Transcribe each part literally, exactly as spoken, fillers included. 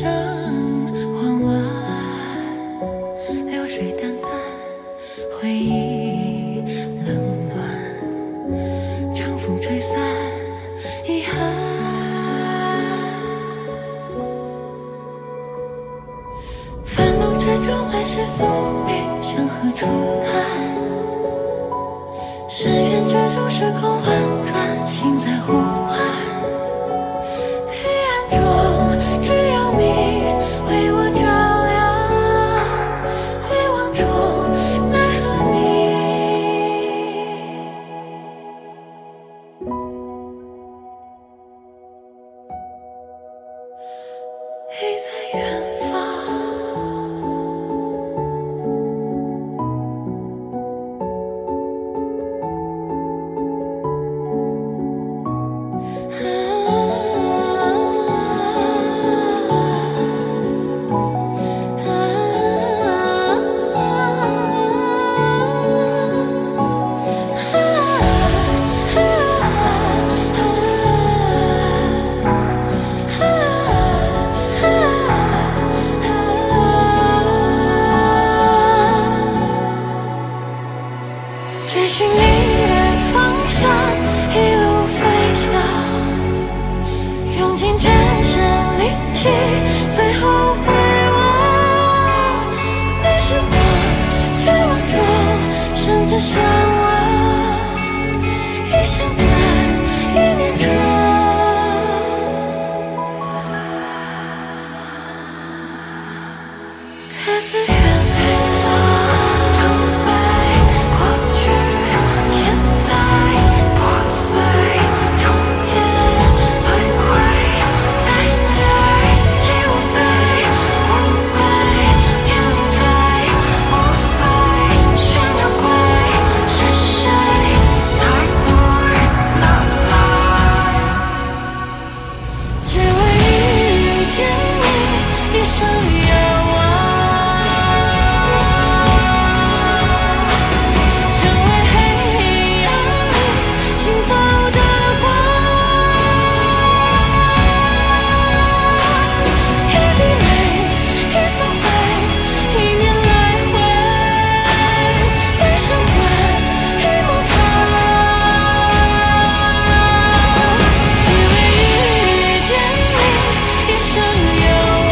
慌乱，流水淡淡，回忆冷暖，长风吹散遗憾。繁露之中来时宿命，向何处难？深渊之中时空轮转，心在呼唤。黑暗中只有你为我照亮，回望中奈何你已在远方。追寻你的方向，一路飞翔，用尽全身力气，最后回望。你是我绝望中甚至向往，一相伴，一念长。各自远飞走，成败过去，现在破碎重建，摧毁再来，起我悲无畏，天路追不碎，悬摇归是谁？太不哪来？只为遇见你，一生遥望。成为黑暗里行走的光，一滴泪，一次回，一年来回，一生关，一梦长。只为遇见你，一生遥望。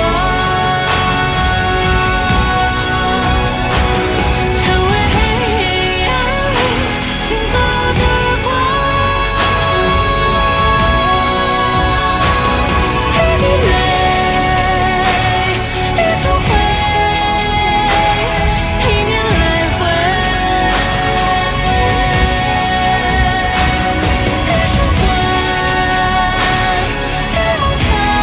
成为黑暗里行走的光，一滴泪，一次回，一年来回，一生关，一梦长。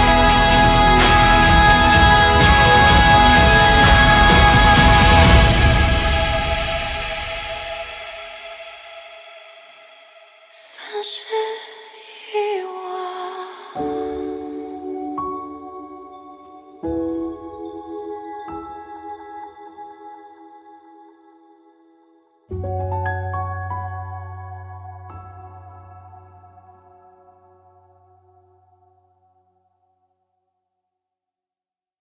三世遗忘。